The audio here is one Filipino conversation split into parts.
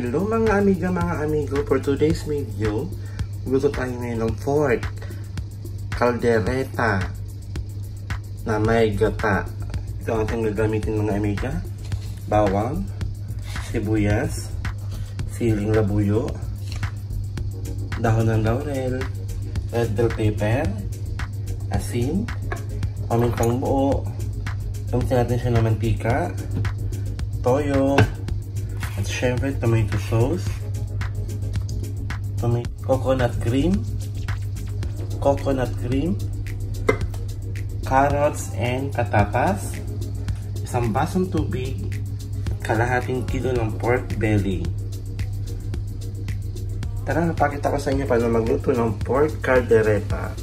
Hello mga amigo, for today's video, gusto tayo ngayon ng pork caldereta na may gata. Ito ang ating gagamitin mga amiga: bawang, sibuyas, siling labuyo, dahon ng laurel, red bell pepper, asin, pamintang buo, gamitin natin siya ng mantika, toyo, at syempre tomato sauce, coconut cream, carrots and patatas, isang basong tubig, kalahating kilo ng pork belly. Tara, napakita ko sa inyo paano magluto ng pork caldereta.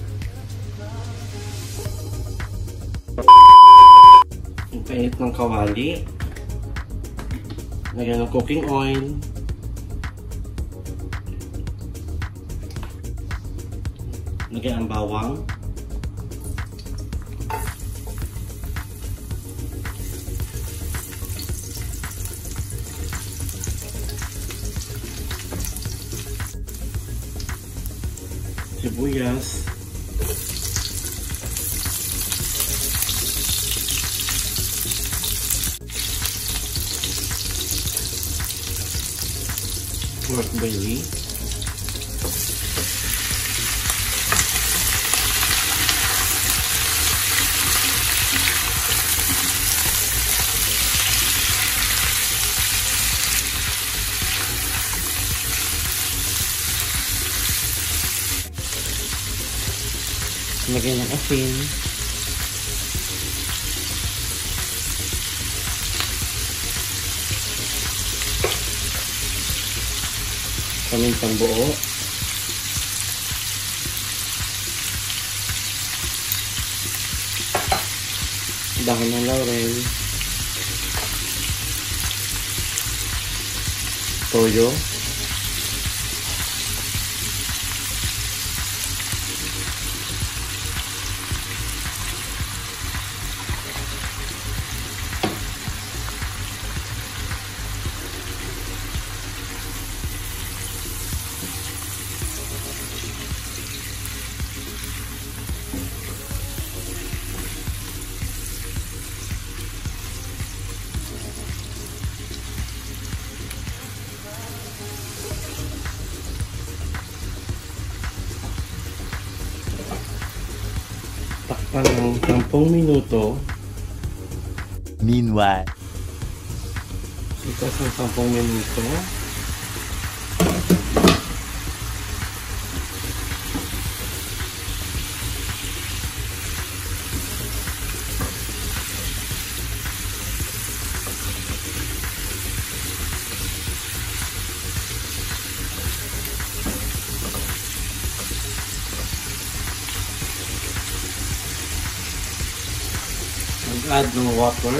Ipainit ng kawali, lagyan ng cooking oil, lagyan ang bawang, sibuyas, pork belly, lagyan ng asin, pamintang buo, dahon ng laurel, toyo, takpan ng 10 minuto. Meanwhile, Itas ng 10 minuto. Add ng water.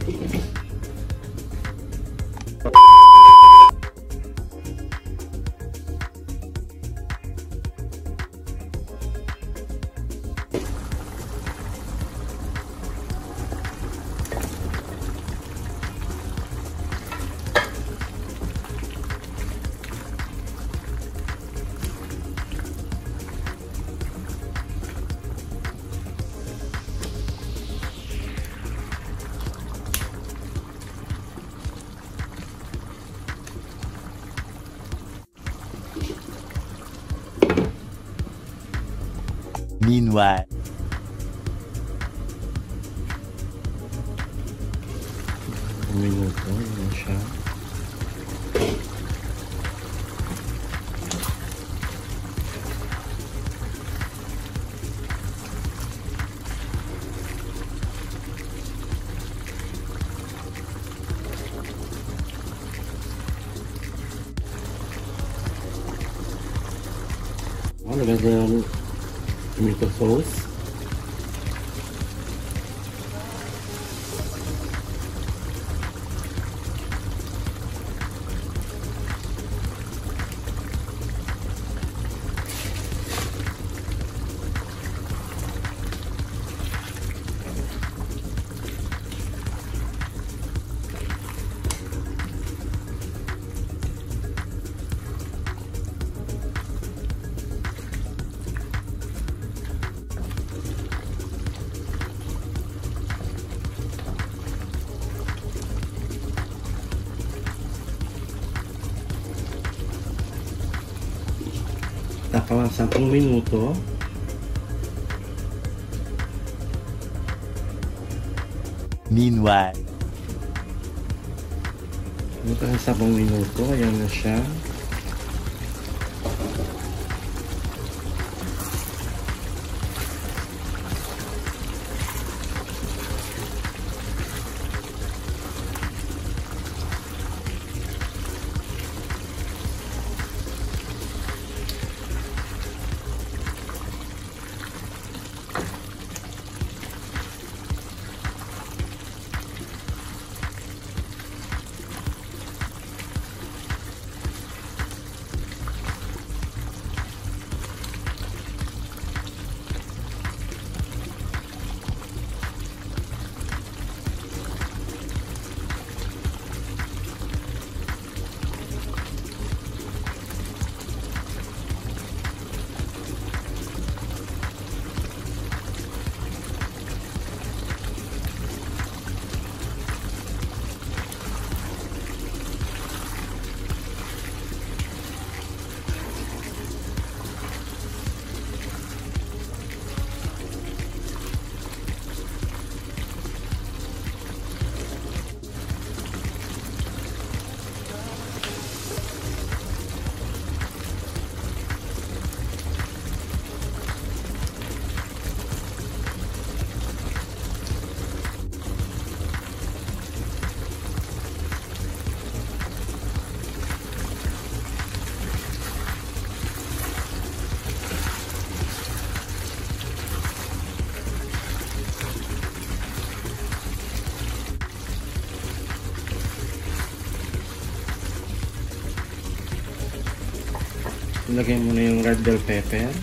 Meanwhile, minuto na siya. Lagay ng tomato sauce. Tapos 10 minuto. meanwhile, Ito ang 10 minuto. Ayan na siya. Ilagay mo na yung red bell pepper.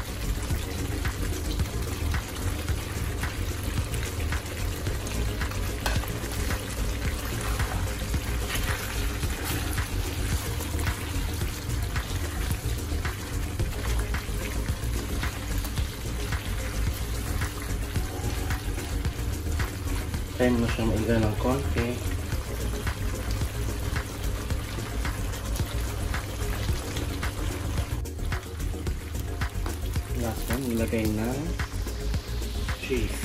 Time mo siya maiga ng konti. Last one, ilagay na cheese.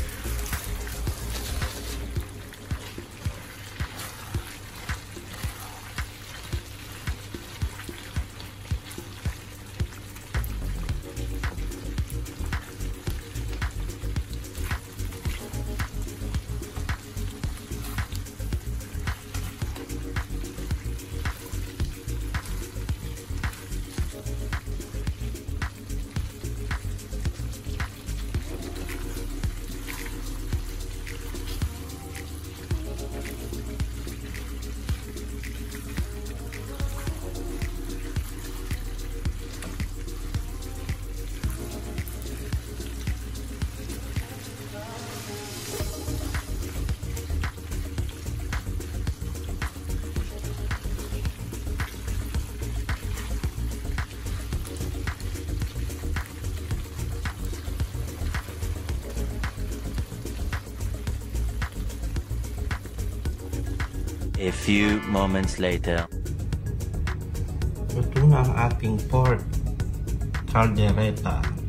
A few moments later. Luto na ang ating pork caldereta.